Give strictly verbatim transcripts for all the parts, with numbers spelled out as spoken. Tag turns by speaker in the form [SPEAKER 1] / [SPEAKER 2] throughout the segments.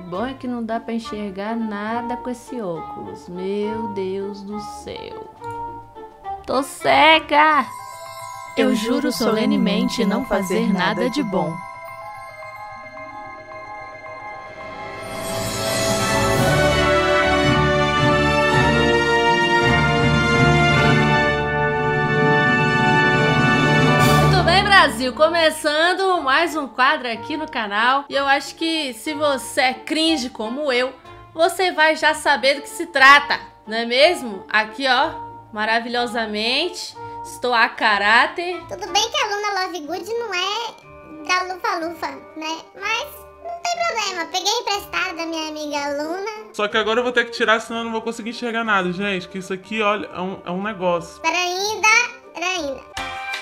[SPEAKER 1] Bom é que não dá pra enxergar nada com esse óculos. Meu Deus do céu. Tô cega!
[SPEAKER 2] Eu juro solenemente não fazer nada de bom.
[SPEAKER 1] Brasil, começando mais um quadro aqui no canal. E eu acho que se você é cringe como eu, você vai já saber do que se trata, não é mesmo? Aqui, ó, maravilhosamente, estou a caráter.
[SPEAKER 3] Tudo bem que a Luna Lovegood não é da Lufa-Lufa, né? Mas não tem problema, peguei emprestado da minha amiga Luna.
[SPEAKER 4] Só que agora eu vou ter que tirar, senão eu não vou conseguir enxergar nada, gente. Que isso aqui, olha, é um, é um negócio.
[SPEAKER 3] Pera ainda, pera ainda.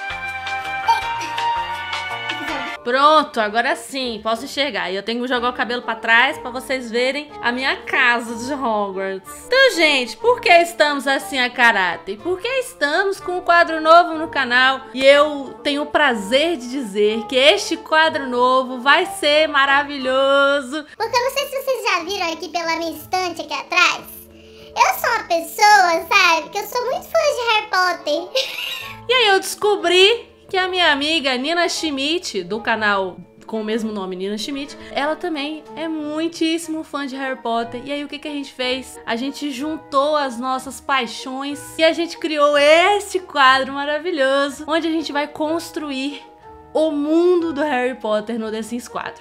[SPEAKER 1] Pronto, agora sim, posso enxergar. E eu tenho que jogar o cabelo pra trás pra vocês verem a minha casa de Hogwarts. Então, gente, por que estamos assim a caráter? Porque estamos com um quadro novo no canal. E eu tenho o prazer de dizer que este quadro novo vai ser maravilhoso.
[SPEAKER 3] Porque eu não sei se vocês já viram aqui pela minha estante aqui atrás. Eu sou uma pessoa, sabe, que eu sou muito fã de Harry Potter.
[SPEAKER 1] E aí eu descobri que a minha amiga Nina Schmidt, do canal com o mesmo nome, Nina Schmidt, ela também é muitíssimo fã de Harry Potter. E aí o que, que a gente fez? A gente juntou as nossas paixões e a gente criou esse quadro maravilhoso, onde a gente vai construir o mundo do Harry Potter no The Sims quatro.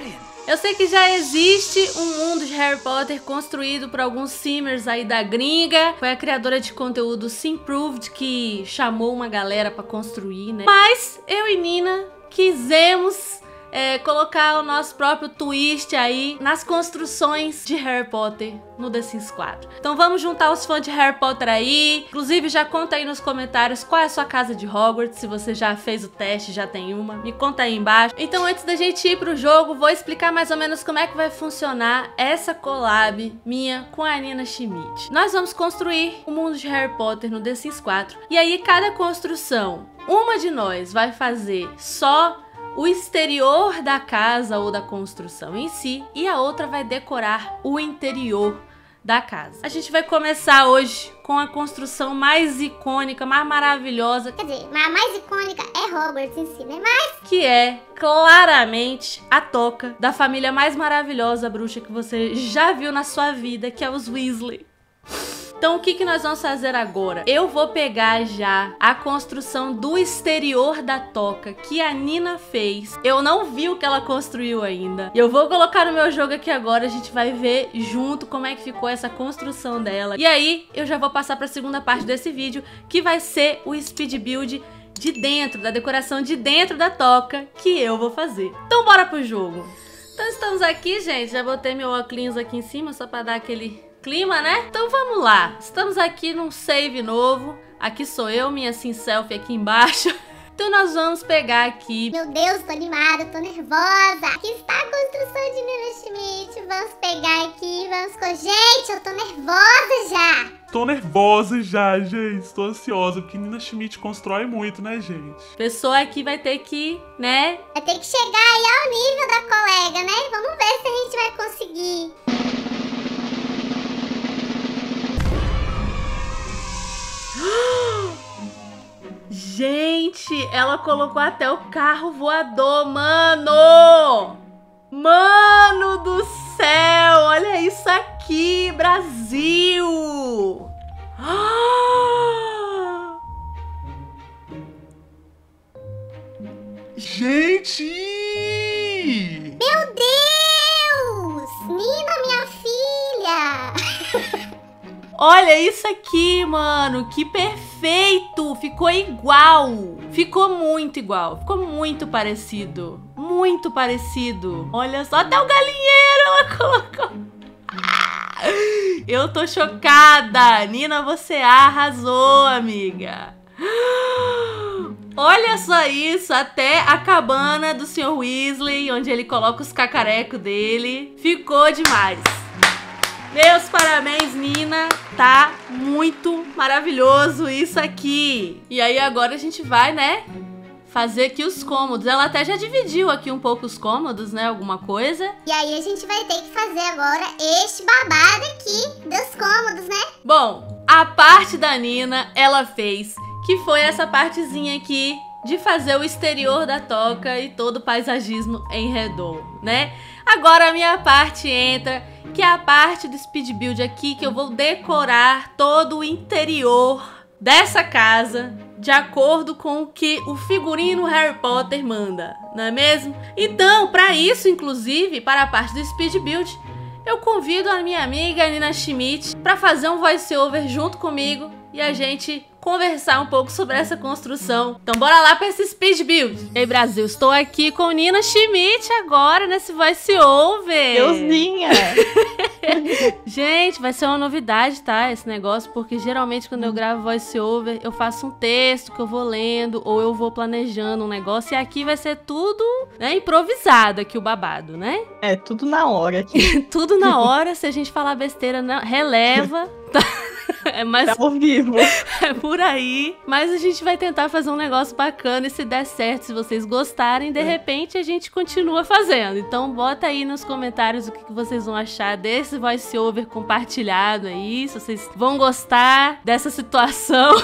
[SPEAKER 1] Eu sei que já existe um mundo de Harry Potter construído por alguns simmers aí da gringa. Foi a criadora de conteúdo Simproved que chamou uma galera pra construir, né? Mas eu e Nina quisemos é, colocar o nosso próprio twist aí nas construções de Harry Potter no The Sims quatro. Então vamos juntar os fãs de Harry Potter aí. Inclusive já conta aí nos comentários qual é a sua casa de Hogwarts. Se você já fez o teste, já tem uma, me conta aí embaixo. Então antes da gente ir pro jogo, vou explicar mais ou menos como é que vai funcionar essa collab minha com a Nina Schmidt. Nós vamos construir o mundo de Harry Potter no The Sims quatro. E aí cada construção, uma de nós vai fazer só o exterior da casa ou da construção em si, e a outra vai decorar o interior da casa. A gente vai começar hoje com a construção mais icônica, mais maravilhosa.
[SPEAKER 3] Quer dizer, a mais icônica é Hogwarts em si, né? Mas
[SPEAKER 1] que é claramente a toca da família mais maravilhosa bruxa que você já viu na sua vida, que é os Weasley. Então o que, que nós vamos fazer agora? Eu vou pegar já a construção do exterior da toca que a Nina fez. Eu não vi o que ela construiu ainda. Eu vou colocar no meu jogo aqui agora, a gente vai ver junto como é que ficou essa construção dela. E aí eu já vou passar para a segunda parte desse vídeo, que vai ser o speed build de dentro, da decoração de dentro da toca que eu vou fazer. Então bora pro jogo. Então estamos aqui, gente. Já botei meu óculos aqui em cima só para dar aquele clima, né? Então vamos lá. Estamos aqui num save novo. Aqui sou eu, minha sim selfie aqui embaixo. Então nós vamos pegar aqui.
[SPEAKER 3] Meu Deus, tô animada, tô nervosa. Aqui está a construção de Nina Schmidt. Vamos pegar aqui, vamos com... Gente, eu tô nervosa já.
[SPEAKER 4] Tô nervosa já, gente. Tô ansiosa, porque Nina Schmidt constrói muito, né, gente?
[SPEAKER 1] Pessoa aqui vai ter que, né?
[SPEAKER 3] Vai ter que chegar aí ao nível da colega, né? Vamos ver se a gente vai conseguir.
[SPEAKER 1] Gente, ela colocou até o carro voador, mano! Mano do céu, olha isso aqui, Brasil! Ah!
[SPEAKER 4] Gente!
[SPEAKER 3] Meu Deus! Nina, minha filha!
[SPEAKER 1] Olha isso aqui, mano, que perfeito! Ficou igual! Ficou muito igual, ficou muito parecido. Muito parecido. Olha só, até o galinheiro ela colocou. Eu tô chocada! Nina, você arrasou, amiga! Olha só isso, até a cabana do senhor Weasley, onde ele coloca os cacarecos dele, ficou demais. Meus parabéns, Nina. Tá muito maravilhoso isso aqui. E aí agora a gente vai, né, fazer aqui os cômodos. Ela até já dividiu aqui um pouco os cômodos, né? Alguma coisa.
[SPEAKER 3] E aí a gente vai ter que fazer agora este babado aqui dos cômodos, né?
[SPEAKER 1] Bom, a parte da Nina, ela fez, que foi essa partezinha aqui de fazer o exterior da toca e todo o paisagismo em redor, né? Agora a minha parte entra, que é a parte do speed build aqui, que eu vou decorar todo o interior dessa casa de acordo com o que o figurino Harry Potter manda, não é mesmo? Então, para isso, inclusive, para a parte do speed build, eu convido a minha amiga Nina Schmidt para fazer um voice-over junto comigo e a gente conversar um pouco sobre essa construção. Então bora lá para esse speed build. Ei, Brasil, estou aqui com Nina Schmidt agora nesse voice-over.
[SPEAKER 5] Deusinha!
[SPEAKER 1] Gente, vai ser uma novidade, tá? Esse negócio, porque geralmente quando eu gravo voice-over, eu faço um texto que eu vou lendo ou eu vou planejando um negócio e aqui vai ser tudo, né, improvisado aqui o babado, né?
[SPEAKER 5] É, tudo na hora aqui.
[SPEAKER 1] Tudo na hora, se a gente falar besteira, não, releva, tá? É mais
[SPEAKER 5] Tá ao vivo.
[SPEAKER 1] É por aí. Mas a gente vai tentar fazer um negócio bacana e se der certo, se vocês gostarem, de repente a gente continua fazendo. Então bota aí nos comentários o que vocês vão achar desse voice-over compartilhado aí, se vocês vão gostar dessa situação.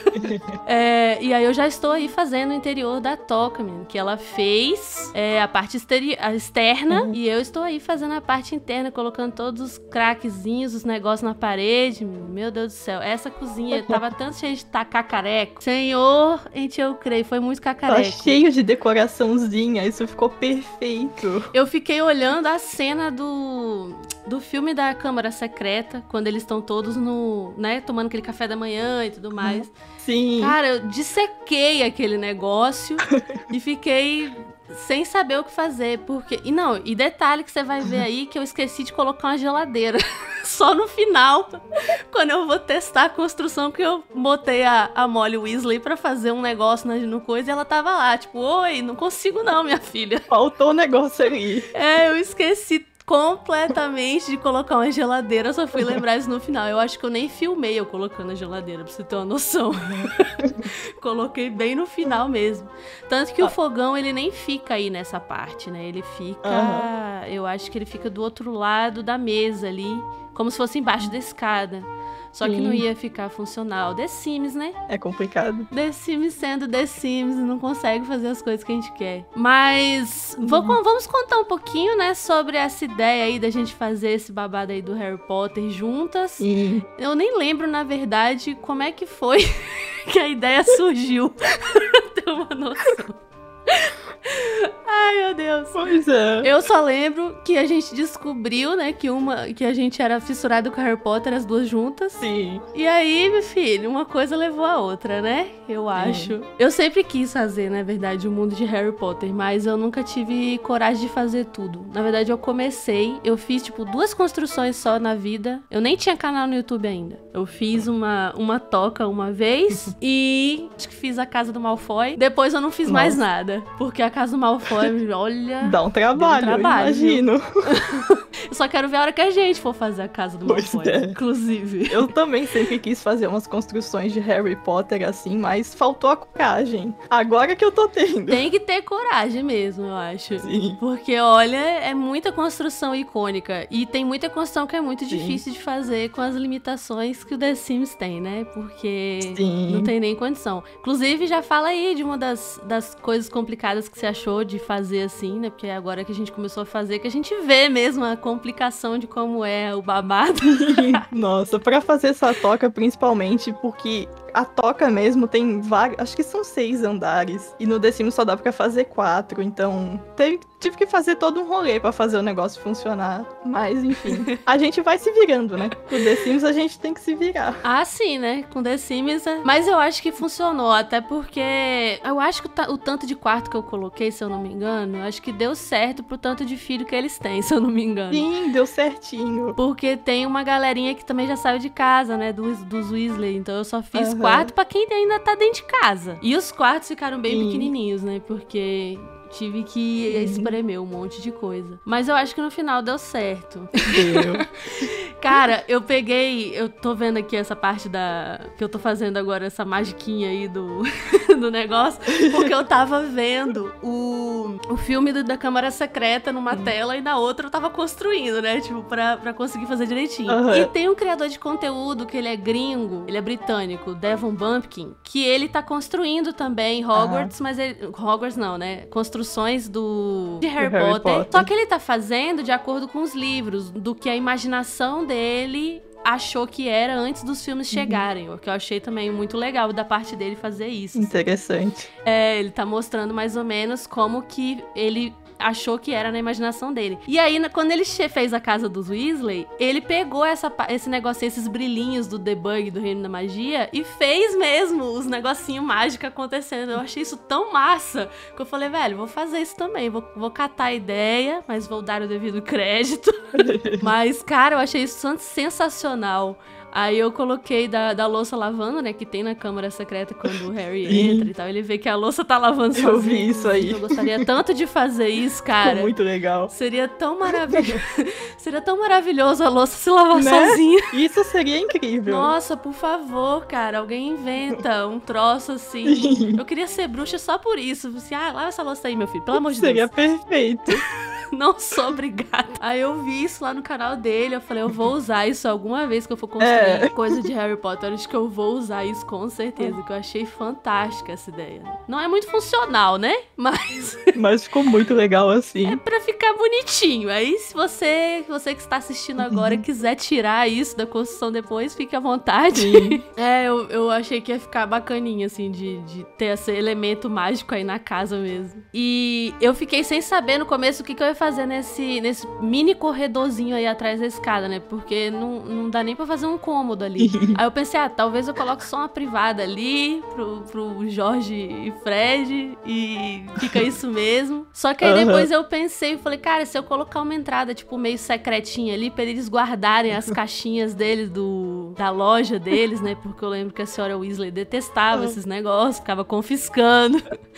[SPEAKER 1] É, e aí eu já estou aí fazendo o interior da toca, menino, que ela fez é, a parte exteri- a externa uhum. E eu estou aí fazendo a parte interna, colocando todos os craquezinhos, os negócios na parede. Meu Deus do céu, essa cozinha tava tanto cheia de cacareco. Senhor, gente, eu creio, foi muito cacareco.
[SPEAKER 5] Tá cheio de decoraçãozinha, isso ficou perfeito.
[SPEAKER 1] Eu fiquei olhando a cena do... do filme da Câmara Secreta, quando eles estão todos no, né, tomando aquele café da manhã e tudo mais.
[SPEAKER 5] Sim.
[SPEAKER 1] Cara, eu dissequei aquele negócio e fiquei sem saber o que fazer, porque... E não, e detalhe que você vai ver aí que eu esqueci de colocar uma geladeira. Só no final, quando eu vou testar a construção, que eu botei a, a Molly Weasley pra fazer um negócio na, no coisa e ela tava lá, tipo, oi, não consigo não, minha filha.
[SPEAKER 5] Faltou um negócio ali.
[SPEAKER 1] É, eu esqueci completamente de colocar uma geladeira, só fui lembrar isso no final. Eu acho que eu nem filmei eu colocando a geladeira, pra você ter uma noção. Coloquei bem no final mesmo. Tanto que ah. o fogão, ele nem fica aí nessa parte, né? Ele fica... Uhum. Eu acho que ele fica do outro lado da mesa ali, como se fosse embaixo da escada. Só que Sim. não ia ficar funcional. The Sims, né?
[SPEAKER 5] É complicado.
[SPEAKER 1] The Sims sendo The Sims, não consegue fazer as coisas que a gente quer. Mas uhum. vou, vamos contar um pouquinho, né, sobre essa ideia aí da gente fazer esse babado aí do Harry Potter juntas.
[SPEAKER 5] Sim.
[SPEAKER 1] Eu nem lembro, na verdade, como é que foi que a ideia surgiu. Pra ter uma noção. Ai, meu Deus.
[SPEAKER 5] Pois é.
[SPEAKER 1] Eu só lembro que a gente descobriu, né, que uma que a gente era fissurado com Harry Potter, as duas juntas.
[SPEAKER 5] Sim.
[SPEAKER 1] E aí, meu filho, uma coisa levou a outra, né? Eu acho. Sim. Eu sempre quis fazer, na verdade, o mundo de Harry Potter, mas eu nunca tive coragem de fazer tudo. Na verdade, eu comecei, eu fiz, tipo, duas construções só na vida. Eu nem tinha canal no YouTube ainda. Eu fiz uma, uma toca uma vez e acho que fiz a Casa do Malfoy. Depois eu não fiz Nossa. mais nada, porque a Casa do Malfoy, olha...
[SPEAKER 5] Dá um trabalho, um trabalho eu imagino.
[SPEAKER 1] Eu só quero ver a hora que a gente for fazer a Casa do
[SPEAKER 5] pois
[SPEAKER 1] Malfoy,
[SPEAKER 5] é.
[SPEAKER 1] inclusive.
[SPEAKER 5] Eu também sempre quis fazer umas construções de Harry Potter assim, mas faltou a coragem. Agora que eu tô tendo.
[SPEAKER 1] Tem que ter coragem mesmo, eu acho.
[SPEAKER 5] Sim.
[SPEAKER 1] Porque, olha, é muita construção icônica. E tem muita construção que é muito
[SPEAKER 5] Sim.
[SPEAKER 1] difícil de fazer com as limitações que o The Sims tem, né? Porque
[SPEAKER 5] Sim.
[SPEAKER 1] não tem nem condição. Inclusive, já fala aí de uma das, das coisas complicadas que você achou de fazer assim, né? Porque agora que a gente começou a fazer, que a gente vê mesmo a complicação de como é o babado.
[SPEAKER 5] Nossa, pra fazer essa toca, principalmente, porque a toca mesmo tem vários, acho que são seis andares, e no The Sims só dá pra fazer quatro, então teve, tive que fazer todo um rolê pra fazer o negócio funcionar, mas enfim, a gente vai se virando, né? Com The Sims a gente tem que se virar.
[SPEAKER 1] Ah, sim, né? Com The Sims, é... mas eu acho que funcionou, até porque eu acho que o, ta- o tanto de quarto que eu coloquei, se eu não me engano, acho que deu certo pro tanto de filho que eles têm, se eu não me engano.
[SPEAKER 5] Sim, deu certinho.
[SPEAKER 1] Porque tem uma galerinha que também já saiu de casa, né, dos, dos Weasley, então eu só fiz
[SPEAKER 5] Uhum.
[SPEAKER 1] quarto pra quem ainda tá dentro de casa. E os quartos ficaram bem
[SPEAKER 5] Sim.
[SPEAKER 1] pequenininhos, né, porque tive que espremer um monte de coisa. Mas eu acho que no final deu certo.
[SPEAKER 5] Deu.
[SPEAKER 1] Cara, eu peguei... Eu tô vendo aqui essa parte da... Que eu tô fazendo agora, essa magiquinha aí do, do negócio. Porque eu tava vendo o, o filme do, da Câmara Secreta numa hum. tela e na outra eu tava construindo, né? Tipo, pra, pra conseguir fazer direitinho. Uhum. E tem um criador de conteúdo que ele é gringo, ele é britânico, Devon Bumpkin, que ele tá construindo também Hogwarts, uhum. mas ele... Hogwarts não, né? Construções do... de Harry, Harry Potter. Potter. Só que ele tá fazendo de acordo com os livros, do que a imaginação dele achou que era antes dos filmes chegarem, uhum. o que eu achei também muito legal da parte dele fazer isso.
[SPEAKER 5] Interessante.
[SPEAKER 1] É, ele tá mostrando mais ou menos como que ele achou que era na imaginação dele. E aí, quando ele fez a casa dos Weasley, ele pegou essa, esse negocinho, esses brilhinhos do debug do Reino da Magia e fez mesmo os negocinhos mágicos acontecendo. Eu achei isso tão massa que eu falei, velho, vou fazer isso também. Vou, vou catar a ideia, mas vou dar o devido crédito. Mas, cara, eu achei isso sensacional. Aí eu coloquei da, da louça lavando, né? Que tem na Câmara Secreta quando o Harry entra e tal. Ele vê que a louça tá lavando sozinho.
[SPEAKER 5] Eu vi isso aí.
[SPEAKER 1] Eu gostaria tanto de fazer isso, cara.
[SPEAKER 5] Ficou muito legal.
[SPEAKER 1] Seria tão maravilhoso. Seria tão maravilhoso a louça se lavar
[SPEAKER 5] né?
[SPEAKER 1] sozinha.
[SPEAKER 5] Isso seria incrível.
[SPEAKER 1] Nossa, por favor, cara. Alguém inventa um troço assim. Sim. Eu queria ser bruxa só por isso. Assim, ah, lava essa louça aí, meu filho. Pelo amor de
[SPEAKER 5] seria
[SPEAKER 1] Deus.
[SPEAKER 5] Seria perfeito.
[SPEAKER 1] Não sou obrigada. Aí eu vi isso lá no canal dele. Eu falei, eu vou usar isso alguma vez que eu for construir é. coisa de Harry Potter. Acho que eu vou usar isso com certeza. Que eu achei fantástica essa ideia. Não é muito funcional, né? Mas...
[SPEAKER 5] Mas ficou muito legal assim.
[SPEAKER 1] É pra ficar bonitinho. Aí se você, você que está assistindo agora, uhum. quiser tirar isso da construção depois, fique à vontade. Sim. É, eu, eu achei que ia ficar bacaninha, assim, de, de ter esse elemento mágico aí na casa mesmo. E eu fiquei sem saber no começo o que, que eu ia fazer nesse, nesse mini corredorzinho aí atrás da escada, né? Porque não, não dá nem pra fazer um cômodo ali. Aí eu pensei, ah, talvez eu coloque só uma privada ali pro, pro Jorge e Fred e fica isso mesmo. Só que aí uhum. depois eu pensei e falei, cara, se eu colocar uma entrada, tipo, meio secretinha ali, pra eles guardarem as caixinhas deles do, da loja deles, né? Porque eu lembro que a senhora Weasley detestava uhum. esses negócios, ficava confiscando.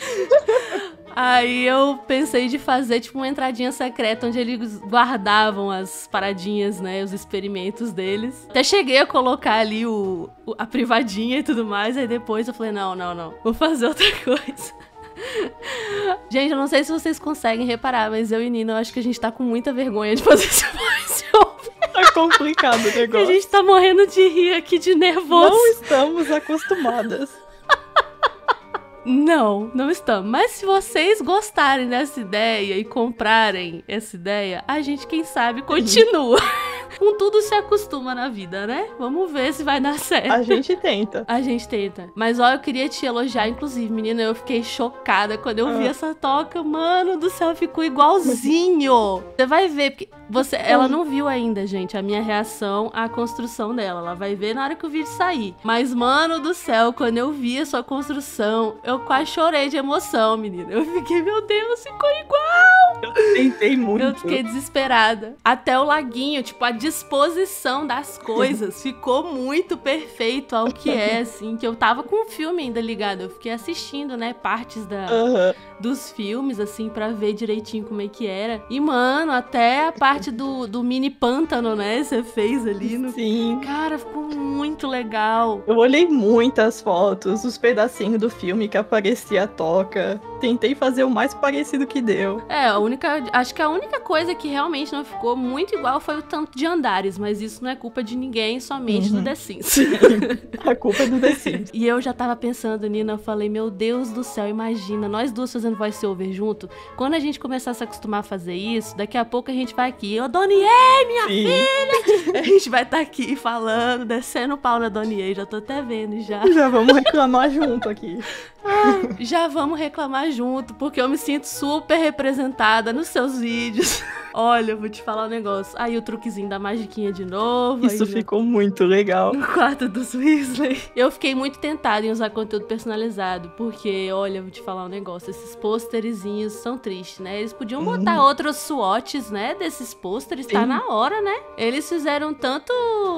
[SPEAKER 1] Aí eu pensei de fazer, tipo, uma entradinha secreta onde eles guardavam as paradinhas, né, os experimentos deles. Até cheguei a colocar ali o, o, a privadinha e tudo mais, aí depois eu falei, não, não, não, vou fazer outra coisa. Gente, eu não sei se vocês conseguem reparar, mas eu e Nina, eu acho que a gente tá com muita vergonha de fazer esse voice-over.
[SPEAKER 5] Tá complicado o negócio.
[SPEAKER 1] A gente tá morrendo de rir aqui, de nervoso.
[SPEAKER 5] Não estamos acostumadas.
[SPEAKER 1] Não, não estamos. Mas se vocês gostarem dessa ideia e comprarem essa ideia, a gente, quem sabe, continua. Com tudo se acostuma na vida, né? Vamos ver se vai dar certo.
[SPEAKER 5] A gente tenta.
[SPEAKER 1] A gente tenta. Mas, ó, eu queria te elogiar, inclusive, menina, eu fiquei chocada quando eu ah. vi essa toca. Mano do céu, ficou igualzinho. Você vai ver, porque você, ela não viu ainda, gente, a minha reação à construção dela. Ela vai ver na hora que o vídeo sair. Mas, mano do céu, quando eu vi a sua construção, eu quase chorei de emoção, menina. Eu fiquei, meu Deus, ficou igual.
[SPEAKER 5] Eu tentei muito.
[SPEAKER 1] Eu fiquei desesperada. Até o laguinho, tipo, a disposição das coisas ficou muito perfeito ao que é, assim, que eu tava com o filme ainda ligado. Eu fiquei assistindo, né, partes da, uhum. dos filmes, assim, pra ver direitinho como é que era. E, mano, até a parte do, do mini pântano, né, você fez ali no...
[SPEAKER 5] Sim.
[SPEAKER 1] Cara, ficou muito legal.
[SPEAKER 5] Eu olhei muitas fotos, os pedacinhos do filme que aparecia a toca. Tentei fazer o mais parecido que deu.
[SPEAKER 1] É, a única... Acho que a única coisa que realmente não ficou muito igual foi o tanto de andares, mas isso não é culpa de ninguém, somente uhum. do The Sims.
[SPEAKER 5] A culpa é do The Sims.
[SPEAKER 1] E eu já tava pensando, Nina, eu falei, meu Deus do céu, imagina, nós duas fazendo voice-over junto, quando a gente começar a se acostumar a fazer isso, daqui a pouco a gente vai aqui, ô Donier, minha Sim. filha! A gente vai estar tá aqui falando, descendo o pau na Donier, já tô até vendo já.
[SPEAKER 5] Já vamos reclamar junto aqui.
[SPEAKER 1] Ah, já vamos reclamar junto, porque eu me sinto super representada nos seus vídeos. Olha, eu vou te falar um negócio. Aí o truquezinho da magiquinha de novo.
[SPEAKER 5] Isso ficou no... muito legal.
[SPEAKER 1] No quarto dos Weasley. Eu fiquei muito tentada em usar conteúdo personalizado, porque, olha, eu vou te falar um negócio. Esses pôsterezinhos são tristes, né? Eles podiam hum. botar outros swatches, né? Desses pôsteres, tá na hora, né? Eles fizeram tanto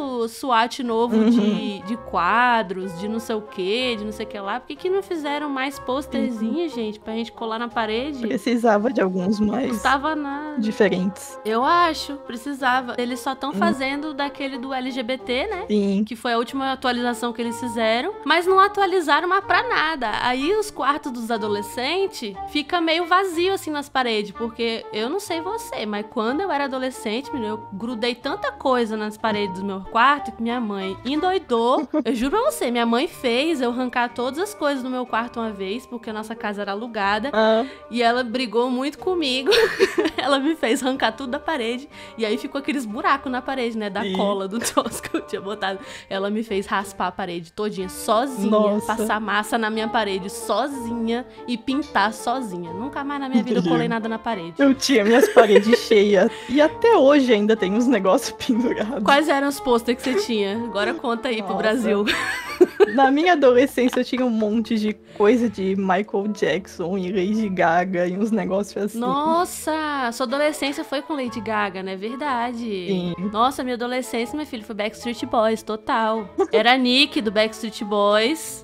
[SPEAKER 1] swatch novo uhum. de, de quadros, de não sei o que, de não sei o que lá. Por que que não fizeram mais pôsterzinhos, uhum. gente? Pra gente colar na parede?
[SPEAKER 5] Precisava de alguns mais
[SPEAKER 1] Não tava nada.
[SPEAKER 5] Diferentes. adolescentes.
[SPEAKER 1] Eu acho, precisava. Eles só estão fazendo daquele do L G B T, né?
[SPEAKER 5] Sim.
[SPEAKER 1] Que foi a última atualização que eles fizeram, mas não atualizaram mais pra nada. Aí os quartos dos adolescentes fica meio vazio assim nas paredes, porque eu não sei você, mas quando eu era adolescente, menino, eu grudei tanta coisa nas paredes do meu quarto que minha mãe endoidou. Eu juro pra você, minha mãe fez eu arrancar todas as coisas do meu quarto uma vez, porque a nossa casa era alugada,
[SPEAKER 5] Ah.
[SPEAKER 1] e ela brigou muito comigo. Ela me fez arrancar tudo da parede, e aí ficou aqueles buracos na parede, né, da
[SPEAKER 5] Sim.
[SPEAKER 1] cola do troço que eu tinha botado. Ela me fez raspar a parede todinha sozinha,
[SPEAKER 5] Nossa.
[SPEAKER 1] passar massa na minha parede sozinha e pintar sozinha. Nunca mais na minha vida eu colei nada na parede.
[SPEAKER 5] Eu tinha minhas paredes cheias. E até hoje ainda tem uns negócios pendurados.
[SPEAKER 1] Quais eram os pôsteres que você tinha? Agora conta aí pro
[SPEAKER 5] Nossa.
[SPEAKER 1] Brasil.
[SPEAKER 5] Na minha adolescência eu tinha um monte de coisa de Michael Jackson e Lady Gaga e uns negócios assim.
[SPEAKER 1] Nossa, sua adolescência foi com Lady Gaga, né? Verdade.
[SPEAKER 5] Sim.
[SPEAKER 1] Nossa, minha adolescência, meu filho, foi Backstreet Boys, total. Era a Nick do Backstreet Boys.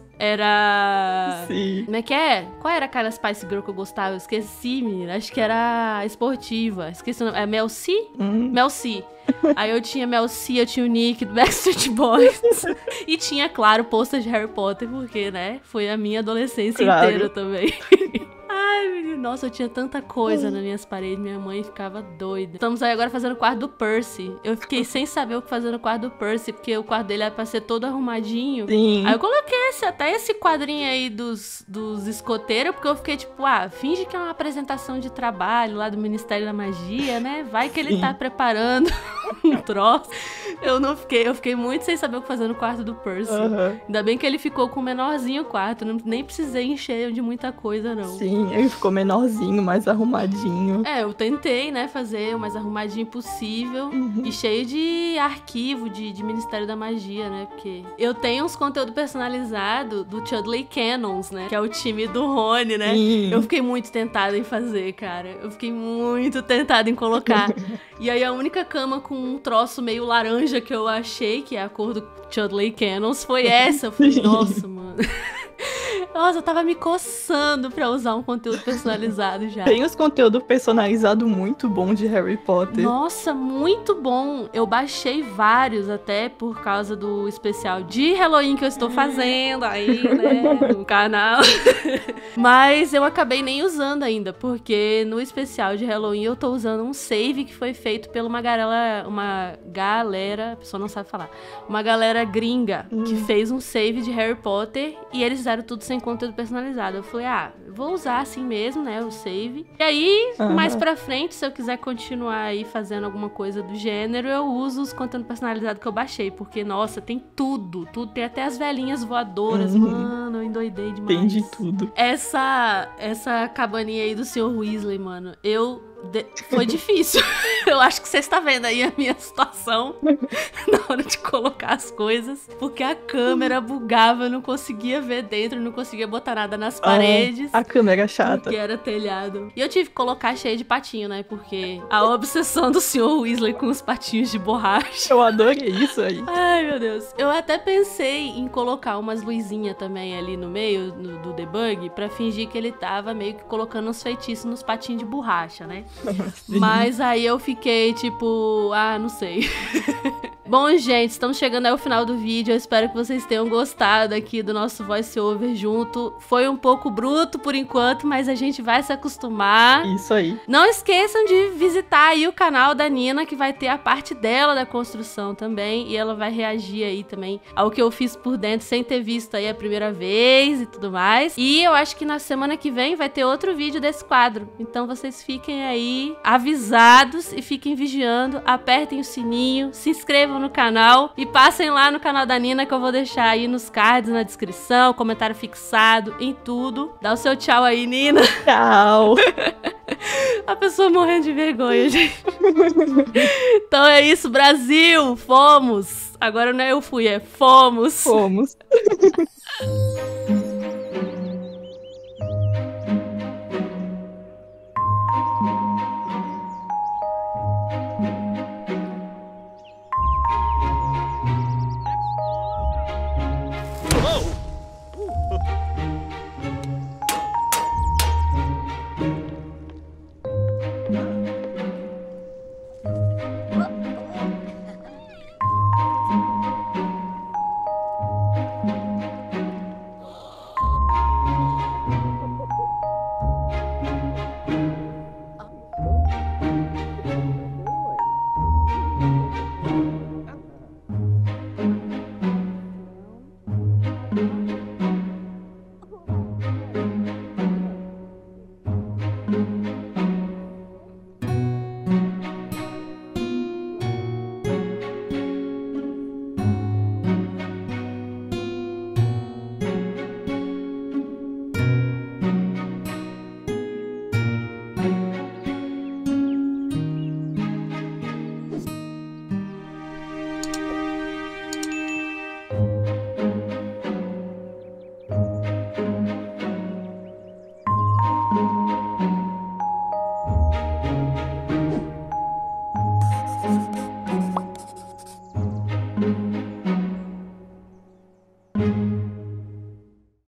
[SPEAKER 1] Era...
[SPEAKER 5] Sim.
[SPEAKER 1] Como é que é? Qual era aquela Spice Girl que eu gostava? Eu esqueci, menina. Acho que era a esportiva. Esqueci o nome. É Mel C?
[SPEAKER 5] Hum.
[SPEAKER 1] Mel C. Aí eu tinha Mel C, eu tinha o Nick do Backstreet Boys. E tinha, claro, pôster de Harry Potter, porque, né? Foi a minha adolescência
[SPEAKER 5] Claro.
[SPEAKER 1] inteira também. Ai, menino, nossa, eu tinha tanta coisa nas minhas paredes, minha mãe ficava doida. Estamos aí agora fazendo o quarto do Percy. Eu fiquei sem saber o que fazer no quarto do Percy, porque o quarto dele era pra ser todo arrumadinho.
[SPEAKER 5] Sim.
[SPEAKER 1] Aí eu coloquei esse, até esse quadrinho aí dos, dos escoteiros, porque eu fiquei tipo, ah, finge que é uma apresentação de trabalho lá do Ministério da Magia, né? Vai que ele
[SPEAKER 5] Sim.
[SPEAKER 1] tá preparando um troço. Eu não fiquei, eu fiquei muito sem saber o que fazer no quarto do Percy.
[SPEAKER 5] Aham.
[SPEAKER 1] Ainda bem que ele ficou com o menorzinho o quarto, não, nem precisei encher de muita coisa, não.
[SPEAKER 5] Sim, ele ficou menorzinho, mais arrumadinho.
[SPEAKER 1] É, eu tentei, né, fazer o mais arrumadinho possível e cheio de arquivo de, de Ministério da Magia, né, porque eu tenho uns conteúdos personalizados do Chudley Cannons, né, que é o time do Rony, né.
[SPEAKER 5] Sim.
[SPEAKER 1] Eu fiquei muito tentada em fazer, cara. Eu fiquei muito tentada em colocar. E aí a única cama com um troço meio laranja que eu achei, que é a cor do Chudley Cannons, foi essa. Eu falei, nossa, mano. Nossa, eu tava me coçando pra usar um conteúdo personalizado já.
[SPEAKER 5] Tem os conteúdos personalizados muito bons de Harry Potter.
[SPEAKER 1] Nossa, muito bom. Eu baixei vários até por causa do especial de Halloween que eu estou fazendo aí, né, no canal. Mas eu acabei nem usando ainda, porque no especial de Halloween eu tô usando um save que foi feito por uma galera, uma galera, a pessoa não sabe falar, uma galera gringa que fez um save de Harry Potter e eles fizeram tudo sem conteúdo personalizado. Eu falei, ah, vou usar assim mesmo, né, o save. E aí,
[SPEAKER 5] Aham.
[SPEAKER 1] mais pra frente, se eu quiser continuar aí fazendo alguma coisa do gênero, eu uso os conteúdos personalizados que eu baixei, porque, nossa, tem tudo, tudo. Tem até as velhinhas voadoras,
[SPEAKER 5] Uhum.
[SPEAKER 1] mano, eu endoidei demais.
[SPEAKER 5] Tem de tudo.
[SPEAKER 1] Essa, essa cabaninha aí do senhor Weasley, mano, eu... de- Foi difícil. Eu acho que você está vendo aí a minha situação na hora de colocar as coisas, porque a câmera bugava, eu não conseguia ver dentro, não conseguia botar nada nas paredes.
[SPEAKER 5] Ah, a câmera chata.
[SPEAKER 1] Porque era telhado. E eu tive que colocar cheio de patinho, né? Porque a obsessão do senhor Weasley com os patinhos de borracha.
[SPEAKER 5] Eu adorei isso aí.
[SPEAKER 1] Ai, meu Deus. Eu até pensei em colocar umas luzinhas também ali no meio no- do debug pra fingir que ele tava meio que colocando uns feitiços nos patinhos de borracha, né?
[SPEAKER 5] Sim.
[SPEAKER 1] Mas aí eu fiquei tipo, ah, não sei. Bom, gente, estamos chegando ao final do vídeo. Eu espero que vocês tenham gostado aqui do nosso voice over junto. Foi um pouco bruto por enquanto, mas a gente vai se acostumar.
[SPEAKER 5] Isso aí.
[SPEAKER 1] Não esqueçam de visitar aí o canal da Nina, que vai ter a parte dela da construção também. E ela vai reagir aí também ao que eu fiz por dentro, sem ter visto aí a primeira vez e tudo mais. E eu acho que na semana que vem vai ter outro vídeo desse quadro. Então vocês fiquem aí avisados e fiquem vigiando. Apertem o sininho, se inscrevam no canal e passem lá no canal da Nina, que eu vou deixar aí nos cards, na descrição, comentário fixado, em tudo. Dá o seu tchau aí, Nina.
[SPEAKER 5] Tchau.
[SPEAKER 1] A pessoa morrendo de vergonha, gente. Então é isso, Brasil! Fomos! Agora não é eu fui, é fomos!
[SPEAKER 5] Fomos.